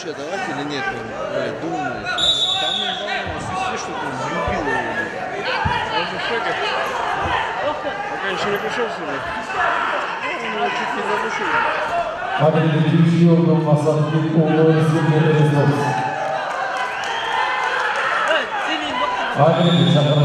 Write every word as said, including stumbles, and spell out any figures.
вообще давать или нет? Блядь, думаю. Там он давно свисти, что ты любил его. Он же в шоке. Пока еще не пришел сюда. Он его чуть не задушил. Hadi yıldım masasındaki oğlu izin veririz olsun. Hadi